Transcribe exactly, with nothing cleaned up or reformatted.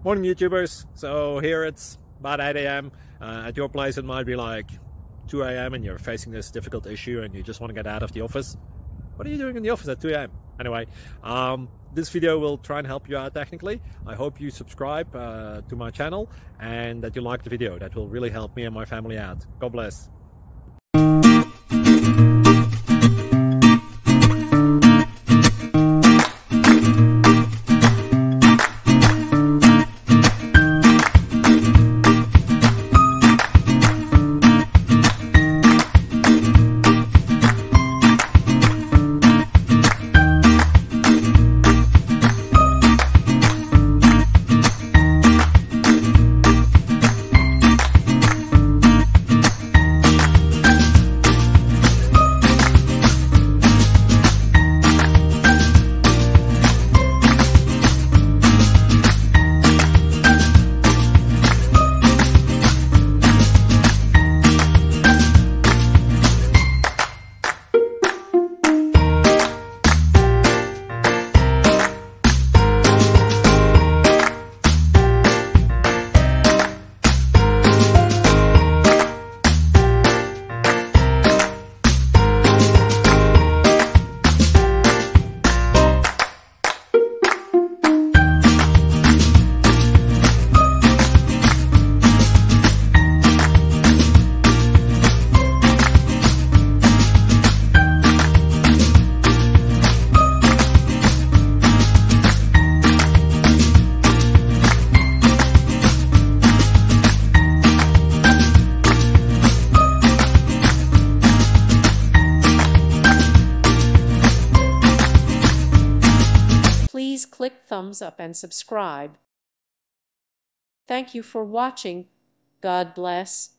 Morning YouTubers. So here it's about eight A M Uh, at your place it might be like two A M and you're facing this difficult issue and you just want to get out of the office. What are you doing in the office at two A M? Anyway, um, this video will try and help you out technically. I hope you subscribe uh, to my channel and that you like the video. That will really help me and my family out. God bless. Please click thumbs up and subscribe. Thank you for watching. God bless.